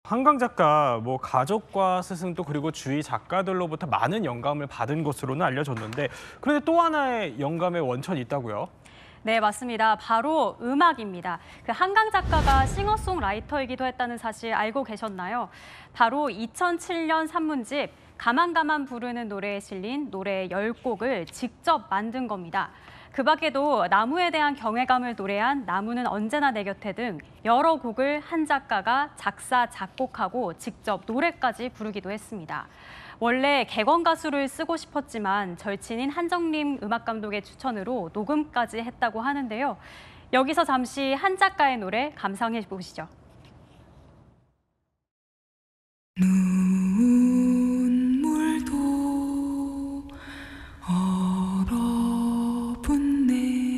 한강 작가, 가족과 스승 또 그리고 주위 작가들로부터 많은 영감을 받은 것으로는 알려졌는데 그런데 또 하나의 영감의 원천이 있다고요? 네, 맞습니다. 바로 음악입니다. 한강 작가가 싱어송라이터이기도 했다는 사실 알고 계셨나요? 바로 2007년 산문집 가만가만 부르는 노래에 실린 노래 10곡을 직접 만든 겁니다. 그 밖에도 나무에 대한 경외감을 노래한 나무는 언제나 내 곁에 등 여러 곡을 한 작가가 작사, 작곡하고 직접 노래까지 부르기도 했습니다. 원래 객원 가수를 쓰고 싶었지만 절친인 한정림 음악감독의 추천으로 녹음까지 했다고 하는데요. 여기서 잠시 한 작가의 노래 감상해 보시죠. 눈물도 얼어붙네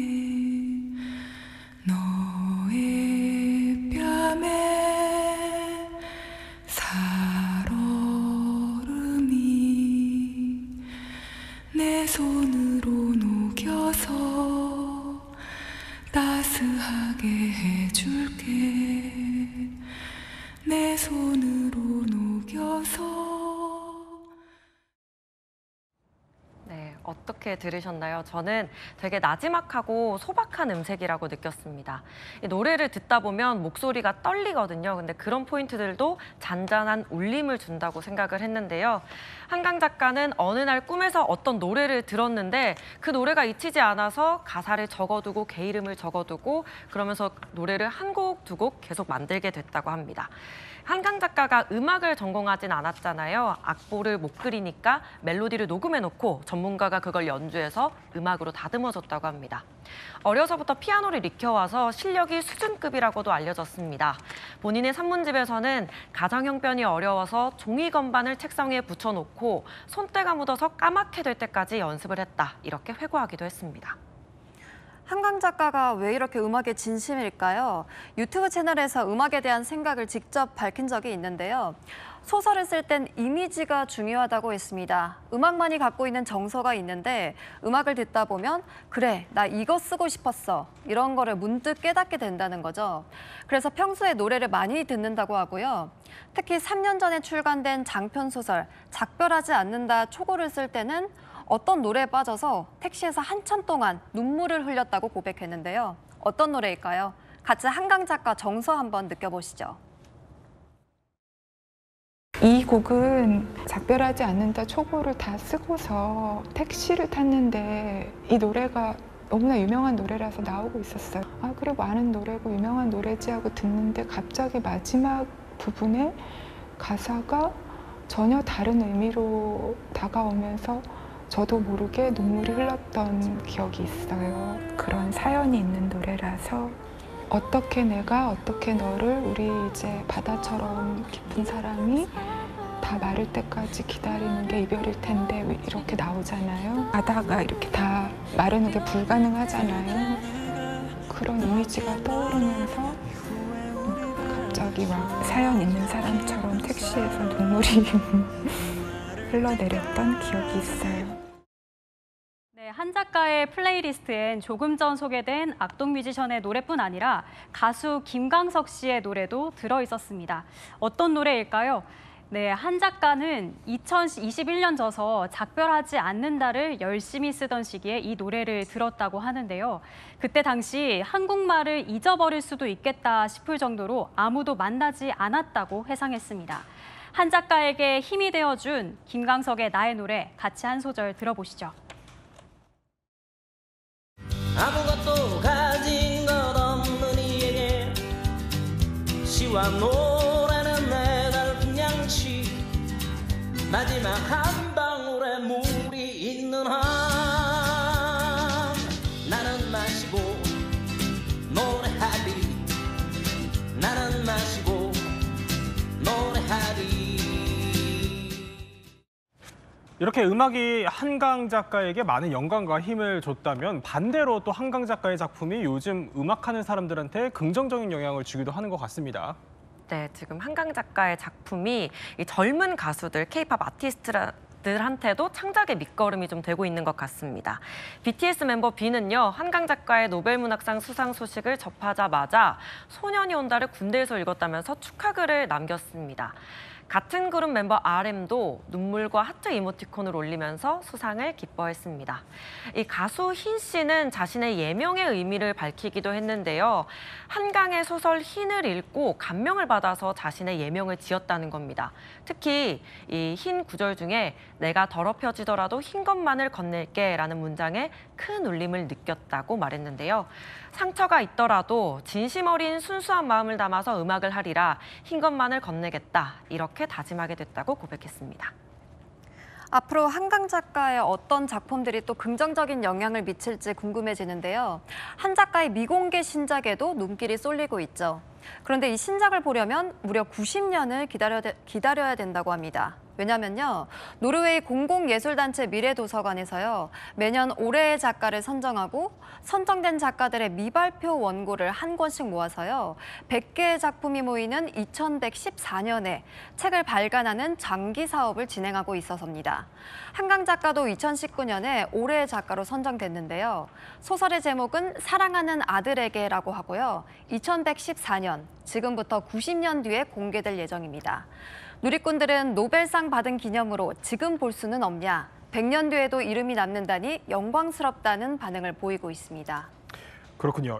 너의 뺨에 살얼음이 내 손으로 녹여서 따스하게 해줄게 내 손으로 녹여서. 네, 어떻게 들으셨나요? 저는 되게 나지막하고 소박한 음색이라고 느꼈습니다. 이 노래를 듣다 보면 목소리가 떨리거든요. 근데 그런 포인트들도 잔잔한 울림을 준다고 생각을 했는데요. 한강 작가는 어느 날 꿈에서 어떤 노래를 들었는데 그 노래가 잊히지 않아서 가사를 적어두고 개 이름을 적어두고 그러면서 노래를 한 곡, 두 곡 계속 만들게 됐다고 합니다. 한강 작가가 음악을 전공하진 않았잖아요. 악보를 못 그리니까 멜로디를 녹음해놓고 전문가가 그걸 연주해서 음악으로 다듬어줬다고 합니다. 어려서부터 피아노를 익혀와서 실력이 수준급이라고도 알려졌습니다. 본인의 산문집에서는 가정 형편이 어려워서 종이 건반을 책상에 붙여놓고 손때가 묻어서 까맣게 될 때까지 연습을 했다. 이렇게 회고하기도 했습니다. 한강 작가가 왜 이렇게 음악에 진심일까요? 유튜브 채널에서 음악에 대한 생각을 직접 밝힌 적이 있는데요. 소설을 쓸 땐 이미지가 중요하다고 했습니다. 음악만이 갖고 있는 정서가 있는데 음악을 듣다 보면 그래, 나 이거 쓰고 싶었어. 이런 거를 문득 깨닫게 된다는 거죠. 그래서 평소에 노래를 많이 듣는다고 하고요. 특히 3년 전에 출간된 장편 소설 작별하지 않는다 초고를 쓸 때는 어떤 노래에 빠져서 택시에서 한참 동안 눈물을 흘렸다고 고백했는데요. 어떤 노래일까요? 같이 한강 작가 정서 한번 느껴보시죠. 이 곡은 작별하지 않는다 초고를 다 쓰고서 택시를 탔는데 이 노래가 너무나 유명한 노래라서 나오고 있었어요. 아, 그래 많은 노래고 유명한 노래지 하고 듣는데 갑자기 마지막 부분에 가사가 전혀 다른 의미로 다가오면서 저도 모르게 눈물이 흘렀던 기억이 있어요. 그런 사연이 있는 노래라서 어떻게 내가 어떻게 너를 우리 이제 바다처럼 깊은 사랑이 다 마를 때까지 기다리는 게 이별일 텐데 이렇게 나오잖아요. 바다가 이렇게 다 마르는 게 불가능하잖아요. 그런 이미지가 떠오르면서 갑자기 막 사연 있는 사람처럼 택시에서 눈물이 흘러내렸던 기억이 있어요. 네, 한 작가의 플레이리스트엔 조금 전 소개된 악동 뮤지션의 노래뿐 아니라 가수 김광석 씨의 노래도 들어있었습니다. 어떤 노래일까요? 네, 한 작가는 2021년 져서 작별하지 않는다를 열심히 쓰던 시기에 이 노래를 들었다고 하는데요. 그때 당시 한국말을 잊어버릴 수도 있겠다 싶을 정도로 아무도 만나지 않았다고 회상했습니다. 한 작가에게 힘이 되어준 김광석의 나의 노래 같이 한 소절 들어보시죠. 아무것도 가진 것 없는 이에게 시와 노래는 내 달픈 양치 마지막 한 방울의 물이 있는 한 나는 마시고 노래하리 나는 마시고 노래하리. 이렇게 음악이 한강 작가에게 많은 영감과 힘을 줬다면 반대로 또 한강 작가의 작품이 요즘 음악하는 사람들한테 긍정적인 영향을 주기도 하는 것 같습니다. 네, 지금 한강 작가의 작품이 이 젊은 가수들, K-팝 들한테도 창작의 밑거름이 좀 되고 있는 것 같습니다. BTS 멤버 B는요, 한강 작가의 노벨문학상 수상 소식을 접하자마자 소년이 온다를 군대에서 읽었다면서 축하글을 남겼습니다. 같은 그룹 멤버 RM도 눈물과 하트 이모티콘을 올리면서 수상을 기뻐했습니다. 이 가수 흰 씨는 자신의 예명의 의미를 밝히기도 했는데요. 한강의 소설 흰을 읽고 감명을 받아서 자신의 예명을 지었다는 겁니다. 특히 이 흰 구절 중에 내가 더럽혀지더라도 흰 것만을 건넬게 라는 문장에 큰 울림을 느꼈다고 말했는데요. 상처가 있더라도 진심 어린 순수한 마음을 담아서 음악을 하리라 흰 것만을 건네겠다 이렇게 다짐하게 됐다고 고백했습니다. 앞으로 한강 작가의 어떤 작품들이 또 긍정적인 영향을 미칠지 궁금해지는데요. 한 작가의 미공개 신작에도 눈길이 쏠리고 있죠. 그런데 이 신작을 보려면 무려 90년을 기다려야 된다고 합니다. 왜냐면요, 노르웨이 공공예술단체 미래도서관에서요, 매년 올해의 작가를 선정하고 선정된 작가들의 미발표 원고를 한 권씩 모아서요, 100개의 작품이 모이는 2114년에 책을 발간하는 장기 사업을 진행하고 있어서입니다. 한강 작가도 2019년에 올해의 작가로 선정됐는데요. 소설의 제목은 사랑하는 아들에게라고 하고요. 2114년, 지금부터 90년 뒤에 공개될 예정입니다. 누리꾼들은 노벨상 받은 기념으로 지금 볼 수는 없냐, 100년 뒤에도 이름이 남는다니 영광스럽다는 반응을 보이고 있습니다. 그렇군요.